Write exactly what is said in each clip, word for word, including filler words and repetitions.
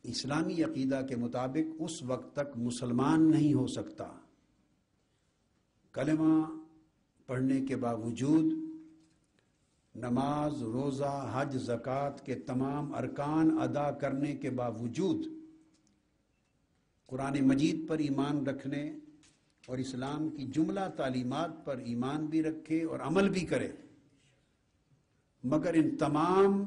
اسلامی عقیدہ کے مطابق اس وقت تک مسلمان نہیں ہو سکتا، کلمہ پڑھنے کے باوجود نماز، روزہ، حج، زکوٰۃ کے تمام ارکان ادا کرنے کے باوجود قرآن مجید پر ایمان رکھنے اور اسلام کی جملہ تعلیمات پر ایمان بھی رکھے اور عمل بھی کرے، مگر ان تمام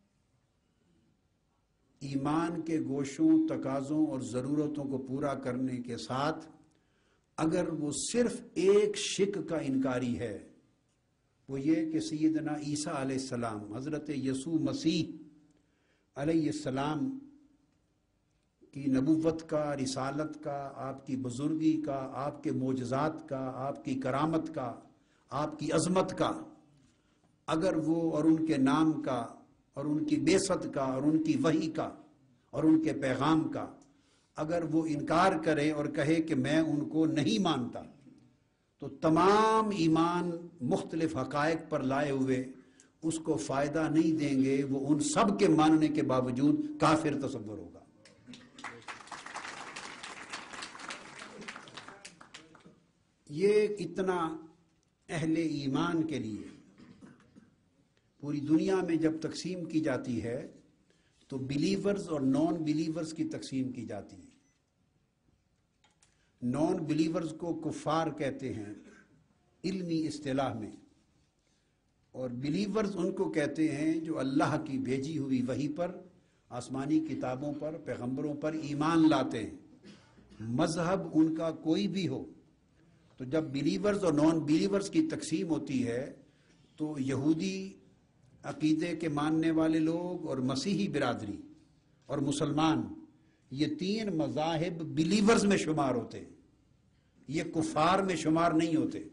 ایمان کے گوشوں، تقاضوں اور ضرورتوں کو پورا کرنے کے ساتھ اگر وہ صرف ایک شک کا انکاری ہے، وہ یہ کہ سیدنا عیسیٰ علیہ السلام، حضرت یسوع مسیح علیہ السلام کی نبوت کا، رسالت کا، آپ کی بزرگی کا، آپ کے معجزات کا، آپ کی کرامت کا، آپ کی عظمت کا، اگر وہ اور ان کے نام کا اور ان کی بعثت کا اور ان کی وحی کا اور ان کے پیغام کا اگر وہ انکار کرے اور کہے کہ میں ان کو نہیں مانتا، تو تمام ایمان مختلف حقائق پر لائے ہوئے اس کو فائدہ نہیں دیں گے، وہ ان سب کے ماننے کے باوجود کافر تصور ہوگا۔ یہ اتنا اہل ایمان کے لیے پوری دنیا میں جب تقسیم کی جاتی ہے تو بلیورز اور نان بلیورز کی تقسیم کی جاتی ہے۔ نان بلیورز کو کفار کہتے ہیں علمی اصطلاح میں، اور بلیورز ان کو کہتے ہیں جو اللہ کی بھیجی ہوئی وحی پر، آسمانی کتابوں پر، پیغمبروں پر ایمان لاتے ہیں، مذہب ان کا کوئی بھی ہو۔ تو جب بلیورز اور نان بلیورز کی تقسیم ہوتی ہے تو یہودی عقیدے کے ماننے والے لوگ اور مسیحی برادری اور مسلمان، یہ تین مذاہب بلیورز میں شمار ہوتے ہیں، یہ کفار میں شمار نہیں ہوتے۔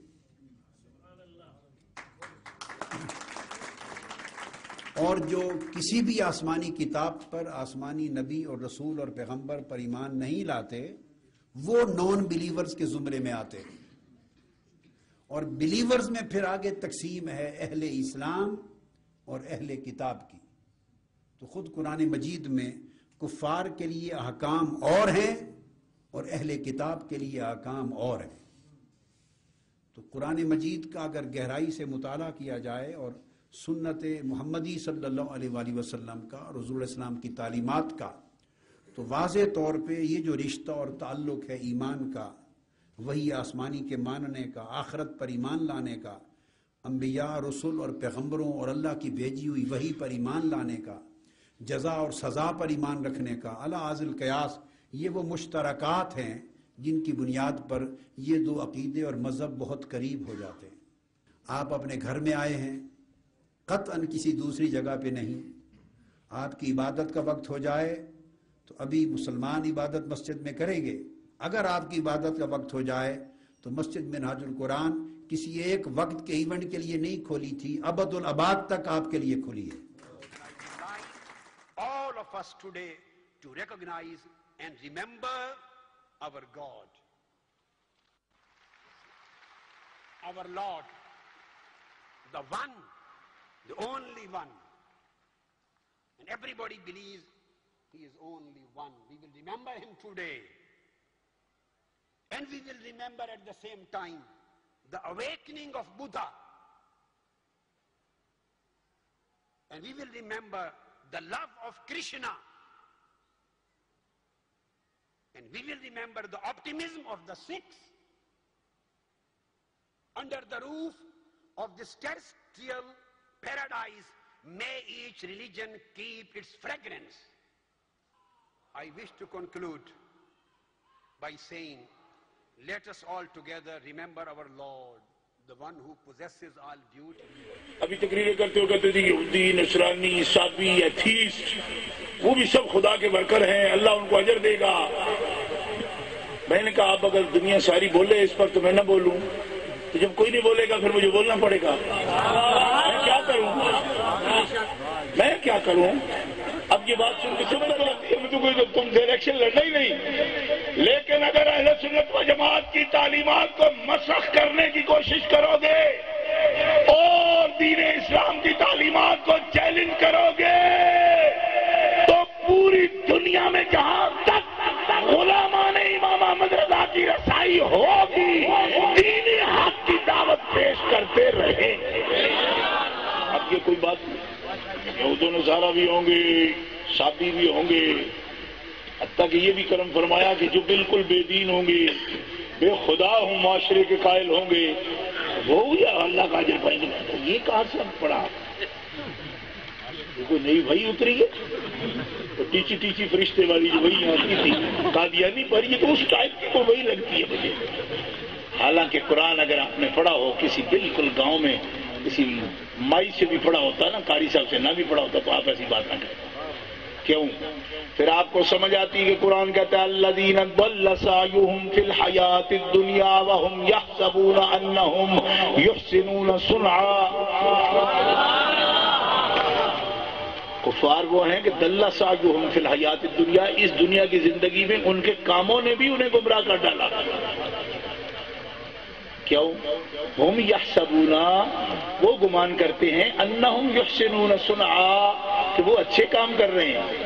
اور جو کسی بھی آسمانی کتاب پر، آسمانی نبی اور رسول اور پیغمبر پر ایمان نہیں لاتے، وہ نان بلیورز کے زمرے میں آتے ہیں۔ اور بلیورز میں پھر آگے تقسیم ہے اہل اسلام اور اہل کتاب کی۔ تو خود قرآن مجید میں کفار کے لیے احکام اور ہیں اور اہل کتاب کے لیے احکام اور ہیں۔ تو قرآن مجید کا اگر گہرائی سے مطالعہ کیا جائے اور سنت محمدی صلی اللہ علیہ وآلہ وسلم کا، رسول اسلام کی تعلیمات کا، تو واضح طور پہ یہ جو رشتہ اور تعلق ہے ایمان کا، وہی آسمانی کے ماننے کا، آخرت پر ایمان لانے کا، انبیاء، رسول اور پیغمبروں اور اللہ کی بھیجی ہوئی وحی پر ایمان لانے کا، جزا اور سزا پر ایمان رکھنے کا، اعلی ازل قیاس، یہ وہ مشترکات ہیں جن کی بنیاد پر یہ دو عقیدے اور مذہب بہت قریب ہو جاتے ہیں۔ آپ اپنے گھر میں آئے ہیں، قطعاً کسی دوسری جگہ پہ نہیں۔ آپ کی عبادت کا وقت ہو جائے تو ابھی مسلمان عبادت مسجد میں کریں گے، اگر آپ کی عبادت کا وقت ہو جائے تو مسجد منہاج القرآن کسی ایک وقت کے ایونٹ کے لیے نہیں کھولی تھی، ابد الاباد تک آپ کے لیے کھلی ہے۔ All of us today to recognize and remember our God, our Lord, the one, the only one. And everybody believes he is only one. We will remember him today. And we will remember at the same time the awakening of Buddha. And we will remember the love of Krishna. And we will remember the optimism of the Sikhs. Under the roof of this terrestrial paradise, may each religion keep its fragrance. I wish to conclude by saying, let us all together remember our Lord, the one who possesses all beauty. ابھی تقریر کرتے ہو کہتے تھے یہودی، نصرانی، عیسائی، atheist, وہ بھی سب خدا کے ورکر ہیں، اللہ ان کو اجر دے گا۔ میں نے کہا اب اگر دنیا ساری بولے اس پر تو میں نہ بولوں، تو جب کوئی نہیں بولے گا پھر مجھے بولنا پڑے گا۔ میں کیا کروں میں کیا کروں اب یہ بات سن کے سمجھ لگتی ہے تو کوئی تم سے الیکشن لڑنا ہی نہیں، لیکن اگر اہل سنت و جماعت کی تعلیمات کو مسخ کرنے کی کوشش کرو گے اور دین اسلام کی تعلیمات کو چیلنج کرو گے تو پوری دنیا میں جہاں بھی ہوں گے، شادی بھی ہوں گے، حتیٰ کہ یہ بھی کرم فرمایا کہ جو بالکل بے دین ہوں گے، بے خدا ہوں، معاشرے کے قائل ہوں گے، وہ یا اللہ کا اجر پائیں گے۔ یہ کہاں سے پڑا؟ کوئی نئی وحی اتری ہے تو ٹیچی ٹیچی فرشتے والی جو وحی آتی تھی قادیانی پر، یہ تو اس ٹائپ کی کوئی وحی لگتی ہے مجھے۔ حالانکہ قرآن اگر آپ نے پڑھا ہو کسی بالکل گاؤں میں کسی مائی سے بھی پڑھا ہوتا نا، قاری صاحب سے نہ بھی پڑھا ہوتا، تو آپ ایسی بات نہ کریں۔ کیوں؟ پھر آپ کو سمجھ آتی کہ قرآن کہتا ہے الذین ضل سعیہم فی الحیاۃ الدنیا وہم یحسبون انہم یحسنون صنعا۔ کفار وہ ہیں کہ ضل سعیہم فی الحیاۃ الدنیا، اس دنیا کی زندگی میں ان کے کاموں نے بھی انہیں گمراہ کر ڈالا۔ کیوں؟ ہم یحسبون، وہ گمان کرتے ہیں، انہم یحسنون صنعا، کہ وہ اچھے کام کر رہے ہیں۔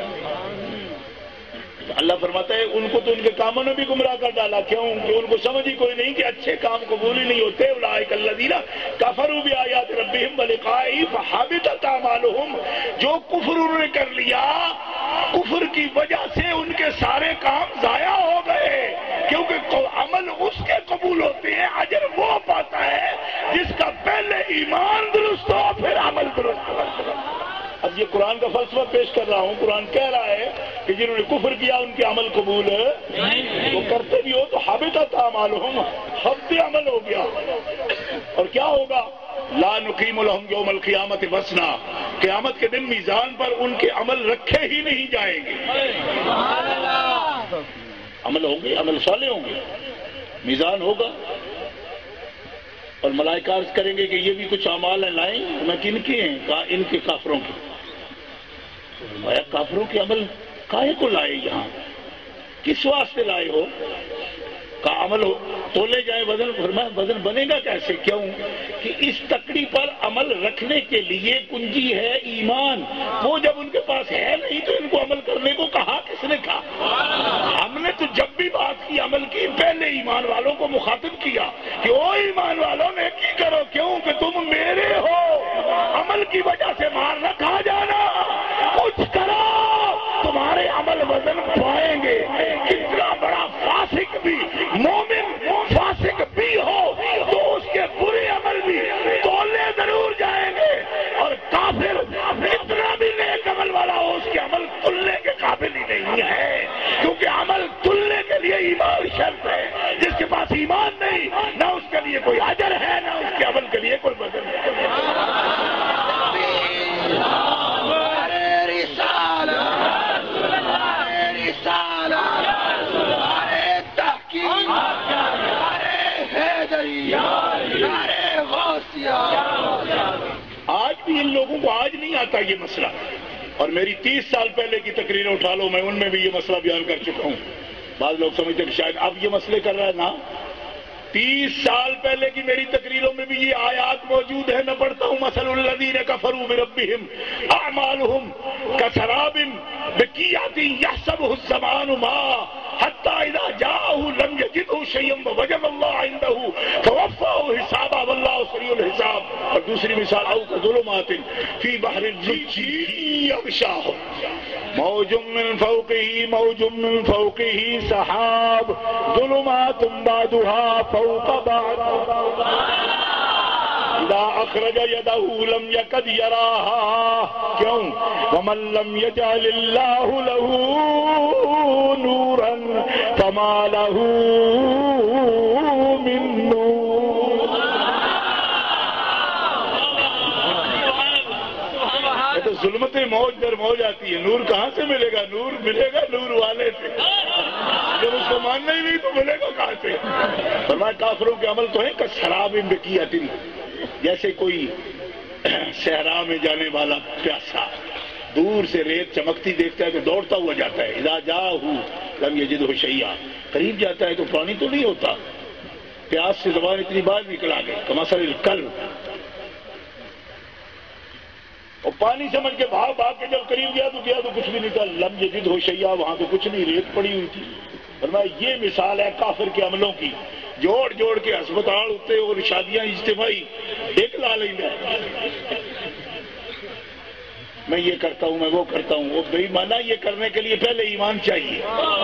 اللہ فرماتا ہے ان کو تو ان کے کاموں نے بھی گمراہ کر ڈالا۔ کیوں؟ کہ ان کو سمجھ ہی کوئی نہیں کہ اچھے کام قبول ہی نہیں ہوتے۔ اولئک الذین کفروا بآیات ربہم ولقائہ فحبطت اعمالہم، جو کفر انہوں نے کر لیا، کفر کی وجہ سے ان کے سارے کام ضائع ہو گئے، کیونکہ عمل اس کے قبول ہوتے ہیں، اجر وہ پاتا ہے جس کا پہلے ایمان درست ہو پھر عمل درست ہو۔ اب یہ قرآن کا فلسفہ پیش کر رہا ہوں۔ قرآن کہہ رہا ہے کہ جنہوں نے کفر کیا ان کے عمل قبول ہے، وہ کرتے بھی ہو تو حبطت اعمالہم، حبط عمل ہو گیا۔ اور کیا ہوگا؟ لا نقیم لہم یوم القیامت وزنا، قیامت کے دن میزان پر ان کے عمل رکھے ہی نہیں جائیں گے۔ عمل ہوں گے، عمل صالح ہوں گے، میزان ہوگا، اور ملائکہ عرض کریں گے کہ یہ بھی کچھ اعمال ہیں لائیں، میں کن کے ہیں؟ کہا ان کے کافروں کے۔ فرمایا کافروں کے عمل کاہے کو لائے یہاں؟ کس واسطے لائے ہو؟ کا عمل ہو تولے جائیں وزن۔ فرمایا وزن بنے گا کیسے؟ کیوں؟ کہ اس تکڑی پر عمل رکھنے کے لیے کنجی ہے ایمان، وہ جب ان کے پاس ہے نہیں تو ان کو عمل کرنے کو کہا کس نے کہا؟ ہم نے تو جب بھی بات کی عمل کی پہلے ایمان والوں کو مخاطب کیا کہ او ایمان والوں میں کی کرو، کیوں کہ تم میرے ہو، عمل کی وجہ سے مار نہ کھا جانا، کچھ کرو تمہارے عمل وزن پائیں گے۔ کتنا بڑا فاسق بھی، مومن فاسق بھی ہو تو اس کے برے عمل بھی تولے ضرور جائیں گے، اور کافر کتنا بھی نیک عمل والا ہو اس کے عمل تلنے کے قابل ہی نہیں ہے، کیونکہ عمل تلنے کے لیے ایمان شرط ہے۔ جس کے پاس ایمان نہیں، نہ اس کے لیے کوئی اجر ہے نہ اس کے عمل کے لیے کوئی وزن ہے۔ آج بھی ان لوگوں کو آج نہیں آتا یہ مسئلہ، اور میری تیس سال پہلے کی تقریریں اٹھا لو، میں ان میں بھی یہ مسئلہ بیان کر چکا ہوں۔ بعض لوگ سمجھتے ہیں کہ شاید اب یہ مسئلے کر رہا ہے، نا، تیس سال پہلے کی میری تقریروں میں بھی یہ آیات موجود ہے۔ میں پڑھتا ہوں مثل الذین کفروا بربہم اعمالہم کسراب بقیعۃ یحسبہ الظمآن ماء حتی اذا جاءہ لم یجدہ شیئا ووجد اللہ عندہ فوفاہ حسابہ واللہ سریع الحساب۔ اور دوسری مثال او کظلمات فی بحر لجی یغشاہ موج من فوقہ موج من فوقہ سحاب ظلمات بعضها فوق بعض اذا اخرج يده لم يكد يراها۔ کیوں؟ ومن لم يجعل الله له نورا فما له من نور۔ تو ظلمتیں موج در موج آتی ہے، نور کہاں سے ملے گا؟ نور ملے گا نور والے سے، جب اس کو ماننا ہی نہیں تو ملے گا کہاں سے؟ فرمایا کافروں کے عمل تو ہیں کسراب بقیعۃ، جیسے کوئی صحرا میں جانے والا پیاسا دور سے ریت چمکتی دیکھتا ہے تو دوڑتا ہوا جاتا ہے، اذا جاءہ لم یجدہ شیئا، قریب جاتا ہے تو پانی تو نہیں ہوتا، پیاس سے زبان اتنی باہر نکل آ گئی، کمثل الکلب، اور پانی سمجھ کے بھاگ بھاگ کے جب قریب گیا تو گیا تو کچھ بھی نہیں تھا، لم یجدہ شیئا، وہاں تو کچھ نہیں، ریت پڑی ہوئی تھی۔ فرمایا یہ مثال ہے کافر کے عملوں کی، جوڑ جوڑ کے ہسپتال ہوتے اور شادیاں اجتماعی ایک لا لیں گے۔ میں یہ کرتا ہوں میں وہ کرتا ہوں. وہ بے ایمانہ یہ کرنے کے لیے پہلے ایمان چاہیے،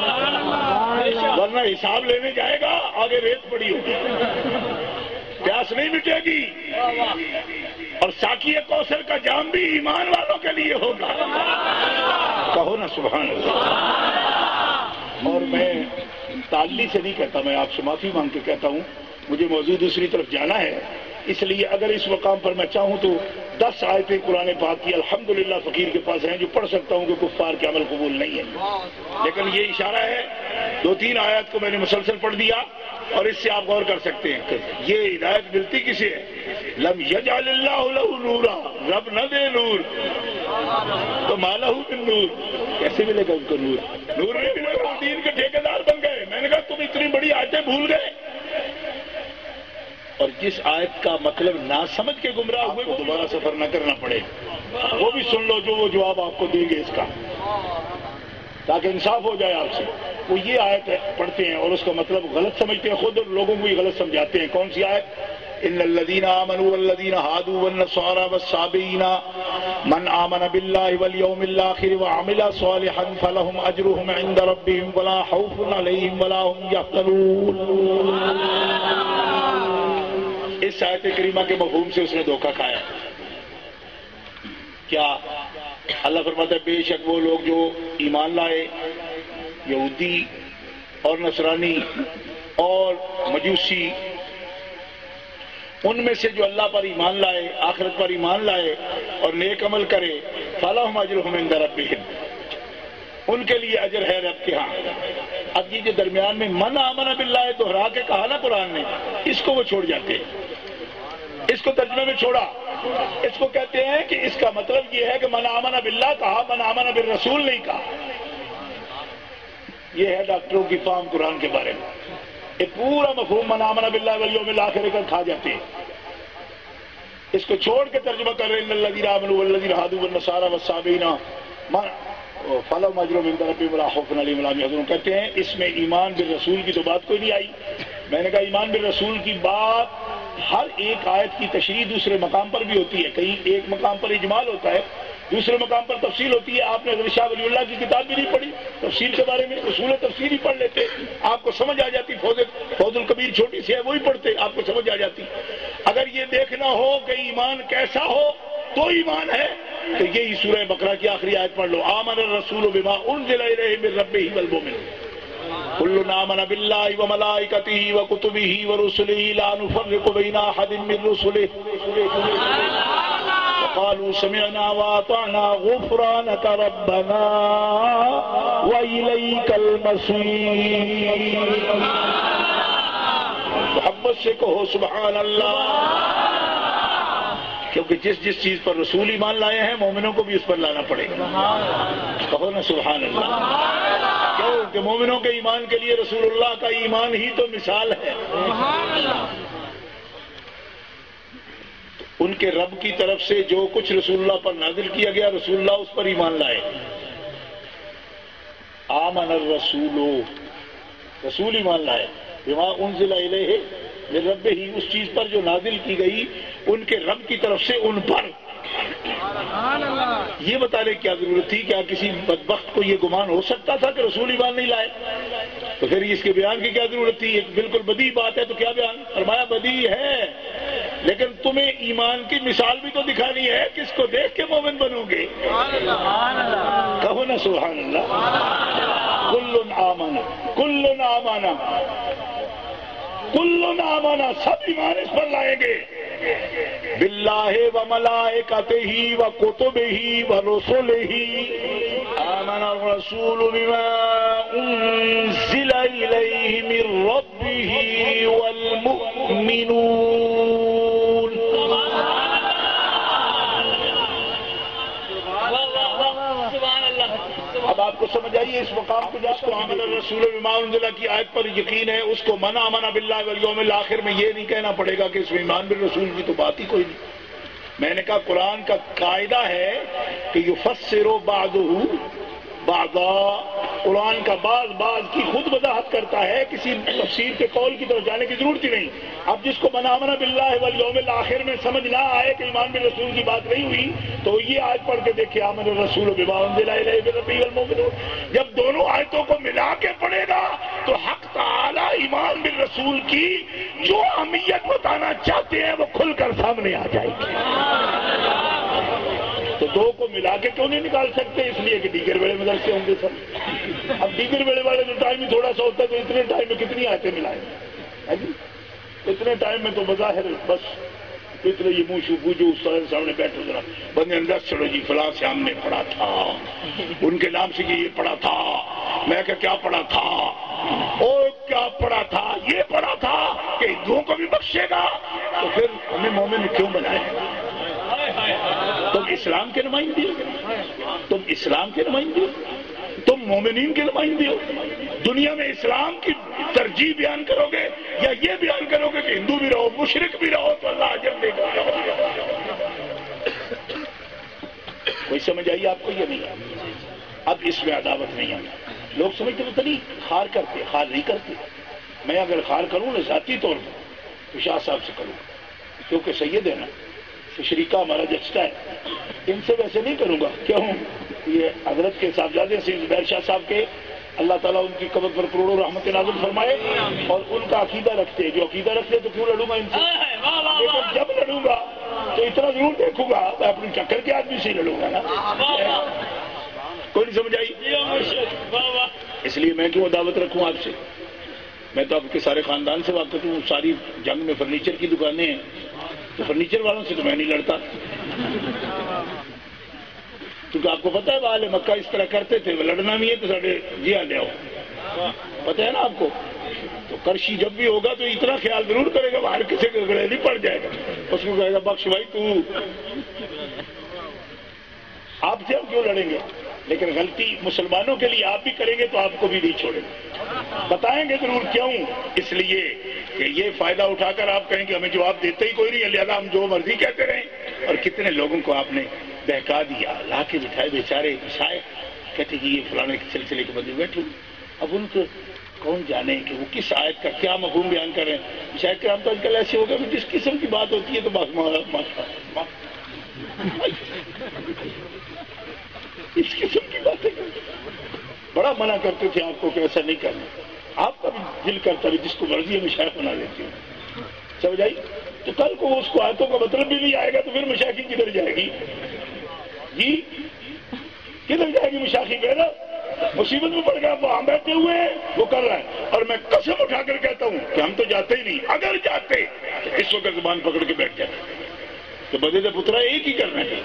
ورنہ حساب لینے جائے گا آگے ریت پڑی ہوگی، پیاس نہیں مٹے گی. اور ساقی کوثر کا جام بھی ایمان والوں کے لیے ہوگا. کہو نا سبحان اللہ. اور میں تعلی سے نہیں کہتا، میں آپ سے معافی مانگ کے کہتا ہوں، مجھے موضوع دوسری طرف جانا ہے، اس لیے اگر اس مقام پر میں چاہوں تو دس آیتیں قرآن پاک کی الحمدللہ فقیر کے پاس ہیں جو پڑھ سکتا ہوں کہ کفار کے عمل قبول نہیں ہے. لیکن یہ اشارہ ہے، دو تین آیات کو میں نے مسلسل پڑھ دیا اور اس سے آپ غور کر سکتے ہیں کہ یہ ہدایت ملتی کسے ہے. لم یجعل اللہ لہ نورا، رب نہ دے نور تو ما لہ من نور، کیسے ملے گا ان کو نور؟ نور نہیں ملے گا، دین کے ٹھیکیدار بن گئے. میں نے کہا تم اتنی بڑی آیتیں بھول گئے، اور جس آیت کا مطلب نہ سمجھ کے گمراہ ہوئے وہ دوبارہ سفر نہ کرنا پڑے. وہ بھی سن لو جو وہ جواب آپ کو دیں گے اس کا، تاکہ انصاف ہو جائے آپ سے. وہ یہ آیت پڑھتے ہیں اور اس کا مطلب غلط سمجھتے ہیں خود، اور لوگوں کو بھی غلط سمجھاتے ہیں. کون سی آیت؟ ان الذین آمنوا والذین هادوا والنصارى والصابئین من آمن باللہ والیوم الآخر وعمل صالحا فلهم اجرهم عند ربهم ولا خوف علیہم ولا هم یحزنون. اس آیت کریمہ کے مفہوم سے اس نے دھوکہ کھایا. کیا اللہ فرماتا ہے بے شک وہ لوگ جو ایمان لائے، یہودی اور نصرانی اور مجوسی، ان میں سے جو اللہ پر ایمان لائے، آخرت پر ایمان لائے اور نیک عمل کرے، فَلَهُمْ أَجْرُهُمْ عِنْدَ رَبِّهِمْ، ان کے لیے اجر ہے رب کے ہاں. اب یہ جو درمیان میں من آمن باللہ دوہرا کے کہا نا قرآن نے، اس کو وہ چھوڑ جاتے ہیں، اس کو ترجمے میں چھوڑا. اس کو کہتے ہیں کہ اس کا مطلب یہ ہے کہ من آمن باللہ کہا، من آمن بالرسول نہیں کہا. یہ ہے ڈاکٹروں کی فہم قرآن کے بارے میں. یہ پورا مفہوم من آمن باللہ والیوم الآخر کر کھا جاتے ہیں. اس کو چھوڑ کے ترجمہ کر رہے ہیں ان الذین آمنوا والذین ہادوا والنصارى والصابئین فلہم اجرہم عند ربہم ولا خوف علیہم ولا هم یحزنون. کہتے ہیں اس میں ایمان بالرسول کی تو بات کوئی نہیں آئی. میں نے کہا ایمان بالرسول کی بات ہر ایک آیت کی تشریح دوسرے مقام پر بھی ہوتی ہے. کہیں ایک مقام پر اجمال ہوتا ہے، دوسرے مقام پر تفصیل ہوتی ہے. آپ نے حضرت شاہ ولی اللہ کی کتاب بھی نہیں پڑھی تفصیل کے بارے میں، اصول تفصیل ہی پڑھ لیتے، آپ کو سمجھ آ جاتی. فوز فوز الکبیر چھوٹی سی ہے، وہی پڑھتے، آپ کو سمجھ آ جاتی. اگر یہ دیکھنا ہو کہ ایمان کیسا ہو تو ایمان ہے تو یہی سورہ بقرہ کی آخری آیت پڑھ لو. آمن الرسول بما انزل الیہ من ربہ والمؤمنون كل آمن بالله وملائكته وكتبه ورسله لا نفرق بين أحد من رسله وقالوا سمعنا وأطعنا غفرانك ربنا وإليك المصير. محبت سے کہو سبحان اللہ، کیونکہ جس جس چیز پر رسول ایمان لائے ہیں مومنوں کو بھی اس پر لانا پڑے گا. کہو نا سبحان اللہ. کیوں کہ مومنوں کے ایمان کے لیے رسول اللہ کا ایمان ہی تو مثال ہے. ان کے رب کی طرف سے جو کچھ رسول اللہ پر نازل کیا گیا رسول اللہ اس پر ایمان لائے. آمن الرسول، رسول ایمان لائے بما انزل الیہ من ربہ، اس چیز پر جو نازل کی گئی ان کے رب کی طرف سے ان پر. یہ بتانے کی کیا ضرورت تھی؟ کیا کسی بدبخت کو یہ گمان ہو سکتا تھا کہ رسول ایمان نہیں لائے؟ تو پھر اس کے بیان کی کیا ضرورت تھی؟ ایک بالکل بدی بات ہے تو کیا بیان؟ فرمایا بدی ہے لیکن تمہیں ایمان کی مثال بھی تو دکھانی ہے، کس کو دیکھ کے مومن بنو گے؟ کہو نا سبحان اللہ. کل آمن کل آمن کل آمن، سب ایمان اس پر لائیں گے. باللہ و ملائکتہ و کتبہ و رسلہ. آمن الرسول بما انزل الیہ من ربہ والمؤمنون. اب آپ کو سمجھ آئیے اس مقام کو، جس کو آمن الرسول بما انزل کی آیت پر یقین ہے اس کو من آمن باللہ والیوم الآخر میں یہ نہیں کہنا پڑے گا کہ اس میں ایمان بالرسول کی تو بات ہی کوئی نہیں. میں نے کہا قرآن کا قاعدہ ہے کہ یفسر بعضہ بعضا، قرآن کا بعض بعض کی خود وضاحت کرتا ہے، کسی تفسیر کے قول کی طرف جانے کی ضرورت ہی نہیں۔ اب جس کو من آمن باللہ والیوم الآخر میں سمجھ نہ آئے کہ ایمان بالرسول کی بات نہیں ہوئی تو یہ آیت پڑھ کے دیکھے آمن الرسول بما انزل الیہ من ربہ والمؤمنون۔ جب دونوں آیتوں کو ملا کے پڑھے گا تو حق تعالی ایمان بالرسول کی جو اہمیت بتانا چاہتے ہیں وہ کھل کر سامنے آ جائے گی۔ تو دو کو ملا کے کیوں نہیں نکال سکتے؟ اس لیے کہ دیگر بڑے مدرسے ہوں گے سب۔ اب دیگر بڑے والے جو ٹائم ہی تھوڑا سا ہوتا ہے تو اتنے ٹائم میں کتنی آیتیں ملائیں گے؟ اتنے ٹائم میں تو بظاہر بس اتنے یہ منہ شو جو اس سامنے بیٹھو ذرا بندے اندر چلو جی فلاں سے ہم نے پڑھا تھا، ان کے نام سے یہ پڑھا تھا، میں کہ کیا پڑھا تھا، او کیا پڑھا تھا، یہ پڑھا تھا کہ ہندوؤں کو بھی بخشے گا، تو پھر ہمیں مومن کیوں بنائے؟ تم اسلام کے نمائندے ہو، تم اسلام کے نمائندے ہو، تم مومنین کے نمائندے ہو۔ دنیا میں اسلام کی ترجیح بیان کرو گے یا یہ بیان کرو گے کہ ہندو بھی رہو مشرک بھی رہو تو اللہ اجر دے گا؟ کوئی سمجھ آئی آپ کو؟ یہ نہیں۔ اب اس میں عداوت نہیں آنا۔ لوگ سمجھتے پتہ نہیں خار کرتے، خار نہیں کرتے۔ میں اگر خار کروں نا ذاتی طور پر تو شاہ صاحب سے کروں کیونکہ سید ہے نا، تو شریکہ ہمارا جچتا ہے، ان سے ویسے نہیں کروں گا۔ کیوں؟ یہ حضرت کے صاحبزادے سید زبیر شاہ صاحب کے اللہ تعالیٰ ان کی قبر پر کروڑوں رحمت نازل فرمائے، اور ان کا عقیدہ رکھتے، جو عقیدہ رکھتے تو کیوں لڑوں گا ان سے؟ لیکن جب لڑوں گا تو اتنا ضرور دیکھوں گا، میں اپنی چکر کے آدمی سے لڑوں گا نا۔ کوئی نہیں سمجھ آئی؟ اس لیے میں کیوں دعوت رکھوں آپ سے؟ میں تو آپ کے سارے خاندان سے واقف ہوں، ساری جنگ میں فرنیچر کی دکانیں ہیں، تو فرنیچر والوں سے تو میں نہیں لڑتا، کیونکہ آپ کو پتہ ہے وہ اہل مکہ اس طرح کرتے تھے، وہ لڑنا بھی ہے تو ساڑھے جی آ لے آؤ، پتہ ہے نا آپ کو۔ تو کرشی جب بھی ہوگا تو اتنا خیال ضرور کرے گا باہر کسی کے گڑے نہیں پڑ جائے گا، اس کو کہے گا بخش بھائی تو آپ سے ہم کیوں لڑیں گے؟ لیکن غلطی مسلمانوں کے لیے آپ بھی کریں گے تو آپ کو بھی نہیں چھوڑیں گے، بتائیں گے ضرور کیوں؟ اس لیے کہ یہ فائدہ اٹھا کر آپ کہیں کہ ہمیں جواب دیتے ہی کوئی نہیں ہے، لہذا ہم جو مرضی کہتے رہیں۔ اور کتنے لوگوں کو آپ نے بہکا دیا، لا کے بٹھائے بیچارے شاید کہتے کہ یہ فلانے کے سلسلے کے بندے بیٹھو، اب ان کو کون جانے کہ وہ کس آیت کا کیا مفہوم بیان کر رہے ہیں۔ شاید کہ ہم تو آج کل ایسے ہو گئے جس قسم کی بات ہوتی ہے تو بس اس قسم کی باتیں بڑا منع کرتے تھے آپ کو کہ ایسا نہیں کرنا، آپ کا بھی دل کرتا ہے جس کو مرضی ہے مشائخ بنا لیتی ہوں، سمجھ آئی؟ تو کل کو اس کو آیتوں کا مطلب بھی نہیں آئے گا تو پھر مشائخی کدھر جائے گی جی؟ کدھر جائے گی مشائخی؟ پہلا مصیبت میں پڑ گیا، وہ ہم بیٹھے ہوئے ہیں وہ کر رہا ہے، اور میں قسم اٹھا کر کہتا ہوں کہ ہم تو جاتے ہی نہیں، اگر جاتے تو اس وقت زبان پکڑ کے بیٹھ جاتے، تو بدے سے پترا ایک ہی کرنا ہے۔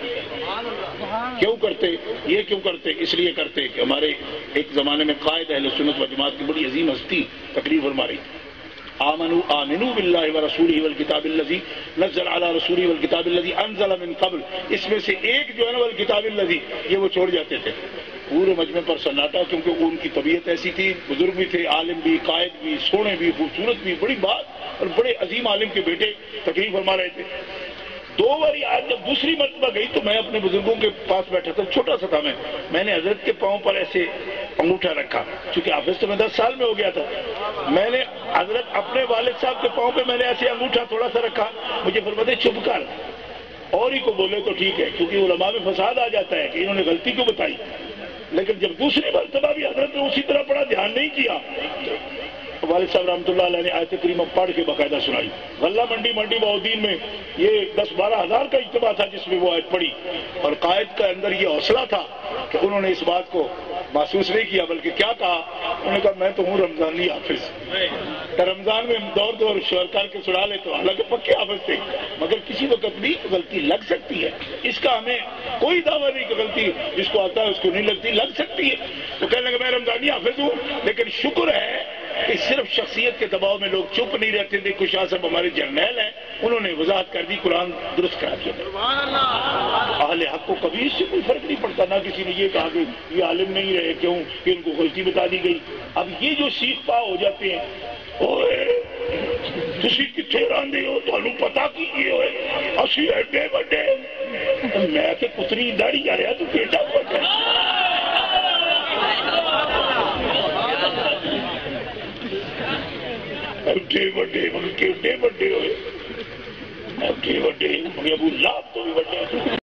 کیوں کرتے؟ یہ کیوں کرتے؟ اس لیے کرتے کہ ہمارے ایک زمانے میں قائد اہل سنت و جماعت کی بڑی عظیم ہستی تقریر فرما رہی تھی، آمنوا آمنوا باللہ ورسولہ والکتاب الذی نزل علی رسولہ والکتاب الذی انزل من قبل، اس میں سے ایک جو ہے نا والکتاب الذی، یہ وہ چھوڑ جاتے تھے۔ پورے مجمع پر سناٹا، کیونکہ ان کی طبیعت ایسی تھی، بزرگ بھی تھے، عالم بھی، قائد بھی، سونے بھی، خوبصورت بھی، بڑی بات، اور بڑے عظیم عالم کے بیٹے تقریر فرما رہے تھے۔ دو بار آج جب دوسری مرتبہ گئی تو میں اپنے بزرگوں کے پاس بیٹھا تھا، چھوٹا سا تھا میں میں نے حضرت کے پاؤں پر ایسے انگوٹھا رکھا، چونکہ حافظ سے میں دس سال میں ہو گیا تھا، میں نے حضرت اپنے والد صاحب کے پاؤں پہ میں نے ایسے انگوٹھا تھوڑا سا رکھا، مجھے فرماتے چپ کر، اور ہی کو بولے تو ٹھیک ہے، کیونکہ علماء میں فساد آ جاتا ہے کہ انہوں نے غلطی کیوں بتائی۔ لیکن جب دوسری مرتبہ بھی حضرت نے اسی طرح پڑا، دھیان نہیں کیا، والد صاحب رحمۃ اللہ علیہ نے آیت کریمہ پڑھ کے باقاعدہ سنائی۔ غلہ منڈی منڈی بہودین میں یہ دس بارہ ہزار کا اجتماع تھا جس میں وہ آیت پڑھی، اور قائد کا اندر یہ حوصلہ تھا کہ انہوں نے اس بات کو محسوس نہیں کیا، بلکہ کیا کہا، انہوں نے کہا میں تو ہوں رمضانی حافظ، رمضان میں دور دور شور کر کے سنا لے، تو حالانکہ پکے حافظ تھے، مگر کسی وقت بھی غلطی لگ سکتی ہے، اس کا ہمیں کوئی دعویٰ نہیں کہ غلطی جس کو آتا ہے اس کو نہیں لگتی، لگ سکتی ہے۔ تو کہنے لگا میں رمضانی حافظ ہوں، لیکن شکر ہے کہ صرف شخصیت کے دباؤ میں لوگ چپ نہیں رہتے تھے، کچھ شاہ صاحب ہمارے جرنیل ہیں، انہوں نے وضاحت کر دی، قرآن درست کرا دیا۔ اہل حق کو کبھی اس سے کوئی فرق نہیں پڑتا، نہ کسی نے یہ کہا کہ یہ عالم نہیں رہے کیوں کہ ان کو غلطی بتا دی گئی۔ اب یہ جو سیکھ پا ہو جاتے ہیں، اوے تسی کتنے راندے ہو، تانوں پتا کی یہ ہوئے، اسی ایڈے بڑے، میں کہ کتری داڑھی جا رہا تو بیٹا پتا ایڈے وڈے ان کے ایڈے وڈے ہوئے ایڈے وڈے ابو لہب تو بھی وڈے